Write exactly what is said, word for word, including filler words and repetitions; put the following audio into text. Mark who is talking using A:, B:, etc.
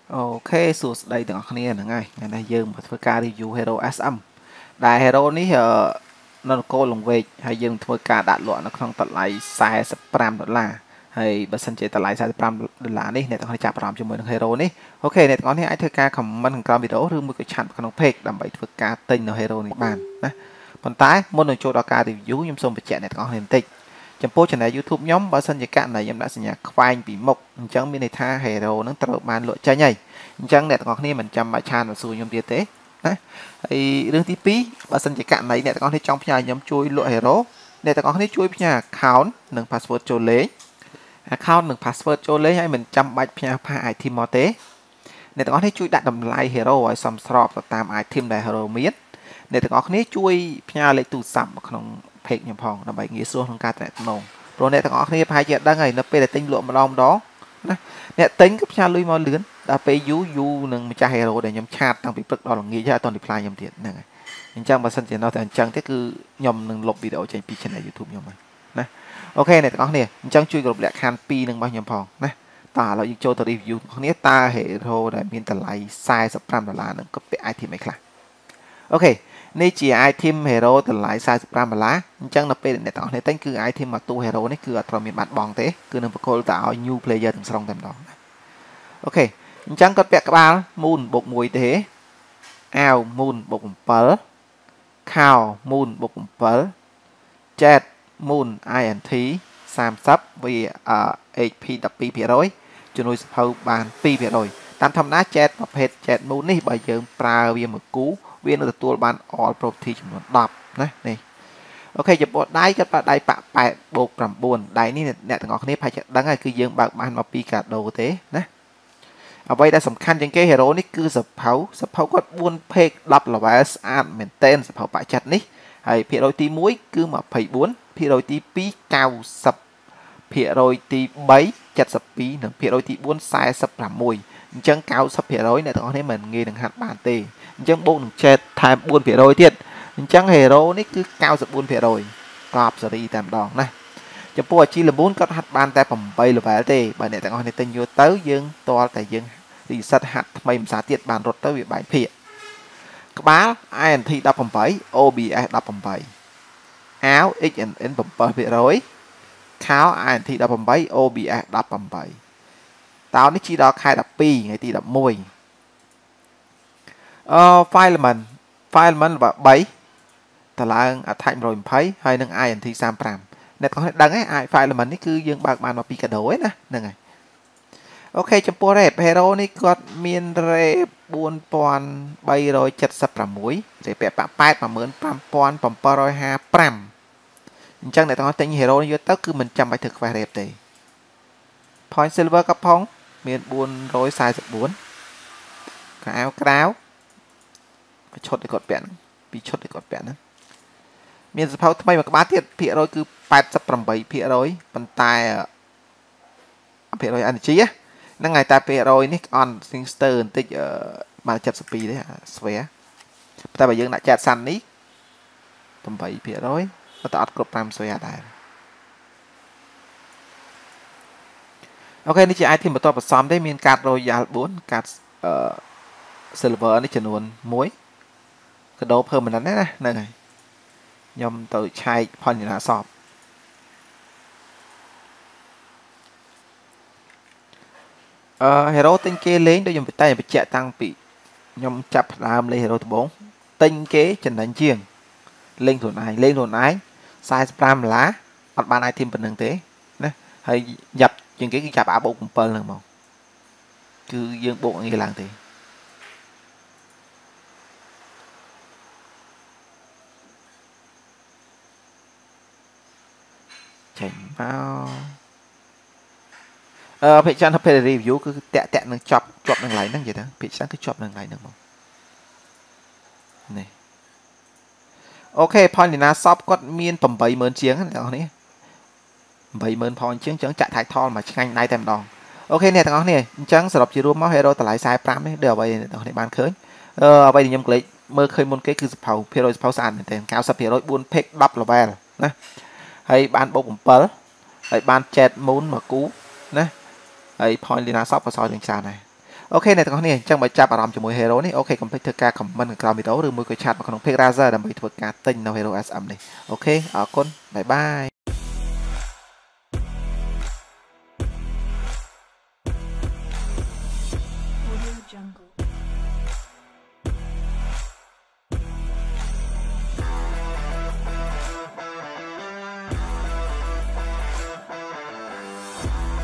A: Ok, sụt đây từngគ្នាហ្នឹងហើយថ្ងៃនេះយើងមកធ្វើការ review Hero เอส เอ็ม ដែល Hero នេះនៅនគរលង្វែកហើយយើងធ្វើការដាក់លក់នៅក្នុងតម្លៃforty-fiveដុល្លារហើយបើសិនជាតម្លៃforty-fiveដុល្លារនេះអ្នកទាំងអស់គ្នាចាប់អារម្មណ៍ជាមួយនឹង Hero នេះអូខេអ្នកទាំងអស់គ្នាអាចធ្វើការ comment ខាងក្រោមវីដេអូឬមួយក៏ឆាតក្នុង page ដើម្បីធ្វើការទិញនៅ Hero នេះបានណាប៉ុន្តែមុននឹងចូលដល់ការ review ខ្ញុំសូមបញ្ជាក់អ្នកទាំងអស់គ្នាបន្តិចចំពោះ channel YouTube ខ្ញុំបើសិនជាករណីខ្ញុំដាក់សញ្ញាខ្វែងពីមុខអញ្ចឹងមានន័យថា Hero នឹងត្រូវបានលក់ចេញហើយអញ្ចឹងអ្នកទាំងអស់គ្នាមិនចាំបាច់ឆានមកសួរខ្ញុំទៀតទេណាហើយរឿងទីtwoបើសិនជាករណីអ្នកទាំងអស់គ្នាចង់ផ្ញើខ្ញុំជួយលក់ Hero អ្នកទាំងអស់គ្នាជួយផ្ញើ account និង password ចូលលេខ account និង password ចូលលេខហើយមិនចាំបាច់ផ្ញើផាស item មកទេអ្នកទាំងអស់គ្នាជួយដាក់តម្លៃ Hero ឲ្យសមស្របទៅតាម item ដែល Hero មានអ្នកទាំងអស់គ្នាជួយផ្ញើលេខទូរស័ព្ទមកក្នុង page ខ្ញុំផងដើម្បីងាយស្រួលក្នុងការទំនាក់ទំនងព្រោះអ្នកទាំងអស់គ្នាប្រហែលជាដឹងហើយនៅពេលដែលទិញលក់ម្ដងម្ដងណាអ្នកទិញក៏ផ្ញើលុយមកលឿនដល់ពេលយូរយូរនឹងម្ចាស់ Hero ដែលខ្ញុំឆាតតាំងពីព្រឹកដល់ល្ងាចហើយអត់ទាន់ reply ខ្ញុំទៀតហ្នឹងហើយអញ្ចឹងបើសិនជានៅតែអញ្ចឹងទេគឺខ្ញុំនឹងលុបវីដេអូចេញពី channel YouTube ខ្ញុំហើយណាអូខេអ្នកទាំងអស់គ្នាអញ្ចឹងជួយគ្រប់លក្ខខណ្ឌtwoនឹងរបស់ខ្ញុំផងណាតើឥឡូវយើងចូលទៅ review គ្នាតើ Hero ដែលមានតម្លៃforty-fiveដុល្លារនឹងក៏ពាក់ item អីខ្លះអូខេនេះជា item Hero តម្លៃforty-fiveដុល្លារអញ្ចឹងនៅពេលអ្នកទាំងអស់គ្នាទិញគឺ item មកទូ Hero នេះគឺអត់ត្រូវមានបាត់បង់ទេគឺនឹងបកគលទៅឲ្យ new player ទាំងស្រុងតែម្ដងអូខេអញ្ចឹងគាត់ពាក់ក្បាល moon បូកoneទេអាវ moon បូកseven ខោ moon បូកseven ចែត moon int thirty វា เอช พี twelve% ជំនួយសភៅបានtwo%តាមធម្មតាចែតប្រភេទចែត moon នេះបើយើងប្រើវាមួយគូវានឹងទទួលបាន all property ចំនួនtenណានេះអូខេចំពោះដៃគាត់ប្រើដៃប៉eightបូកnineដៃនេះអ្នកទាំងអស់គ្នាប្រហែលជាដឹងហើយគឺយើងបើកបានមកពីកាដូទេណាអ្វីដែលសំខាន់ជាងគេ Hero នេះគឺសភៅសភៅគាត់four page ten level ស្អាតមែនទែនសភៅបាក់ចិត្តនេះហើយភាគរយទីoneគឺtwenty-fourភាគរយទីtwo ninetyភាគរយទីthree seventy-twoនិងភាគរយទីfour forty-sixអញ្ចឹងninety%អ្នកទាំងអស់គ្នាមិនងាយនឹងហាត់បានទេអញ្ចឹងបូកនឹងចែកថែមfour%ទៀតអញ្ចឹង Hero នេះគឺninety-four%កប់សេរីតែម្ដងណាចំពោះអាជីលប៊ូនគាត់ហាត់បានតែeight លេវែលទេបើអ្នកទាំងអស់គ្នាទិញយកទៅយើងតល់តែយើងរីសិតហាត់ថ្មីម្សិលទៀតបានរត់ទៅវាបែកភាគក្បាល int eighteen អូ ប៊ី เอส eighteen អាវ เอ็กซ์ เอ็น เอ็นseven%ខោ int eighteen អូ ប៊ី เอส eighteenតោនេះជីដល់ខែtwelveថ្ងៃទីelevenអឺ fileman fileman 3តឡើង attach one twentyហើយនឹង int thirty-fiveអ្នកទាំងអស់គ្នាដឹងហើយ fileman នេះគឺយើងបើកបានមកពីកាដូឯណាហ្នឹងហើយអូខេចំពោះ rate Hero នេះគាត់មាន rate four thousand three seventy-six ទេពាក់ប៉eight fifty seven fifty-fiveអញ្ចឹងអ្នកទាំងអស់ទិញ Hero នេះយកទៅគឺមិនចាំបាច់ធ្វើ quest rate ទេ point silver ក៏ផងមានfour forty-fourកៅអៅក្រៅឈុតដែលគាត់ពាក់ពីឈុតដែលគាត់ពាក់ហ្នឹងមានសភៅថ្មីមួយក្បាលទៀតភាគរយគឺeighty-eight%ប៉ុន្តែភាគរយ energy ហ្នឹងហើយតែភាគរយនេះ on singster បន្តិចបានseventy-twoទេស្វែតែបើយើងដាក់ចែកសាន់នេះeight%ក៏តែអត់គ្រប់fiveស្វែដែរអូខេនេះជា item បន្តបន្សំទេមានកាត Royal four កាត Silver នេះចំនួនoneកាដូ permanent ណាហ្នឹងហើយខ្ញុំទៅឆែកផនណាសពអឺ Hero ទិញគេលេងដូចខ្ញុំតែបញ្ជាក់តាំងពីខ្ញុំចាប់ផ្ដើមលេង Hero ដំបូងទិញគេចំណេញជាងលេងខ្លួនឯងលេងខ្លួនឯងforty-fiveដុល្លារអត់បាន item ប៉ុណ្្នឹងទេណាហើយយ៉ាប់ជាងគេគឺចាប់អាបូកsevenហ្នឹងហ្មងគឺយើងបូកងាយឡើងទេចេញមកអឺភាគច្រើនទៅពេល review គឺតាក់តាក់នឹងចប់ជាប់នឹង line ហ្នឹងនិយាយទៅភាគច្រើនគឺជាប់នឹង line ហ្នឹងហ្មងនេះអូខេ point ណាសពគាត់មានeight thousandជាងណាអ្នកនរនេះeight thousandផងជាងចឹងចាក់ title មកឆ្ងាញ់ដៃតែម្ដងអូខេអ្នកទាំងអស់គ្នាអញ្ចឹងសរុបជារួមមក Hero តម្លៃforty-fiveនេះដូចអ្វីអ្នកទាំងអស់គ្នាបានឃើញអឺអ្វីដែលខ្ញុំក្លែកមើលឃើញមុនគេគឺសភៅភាគរយសភៅស្អាតមែនទែនninety% four page ten level ណាហើយបានបូកsevenហើយបានចែក moon មកគូណាហើយ point លីណាសពក៏សល់ជាងច្រើនដែរ ok này tụi con này chẳng phải chạp làm cho mỗi hero này ok còn phải thực ca comment comment video rồi mỗi cái chat mà còn phải ra ra để mới thực ca tinh nào hero ét em này ok ở con bye bye.
B: Jungle.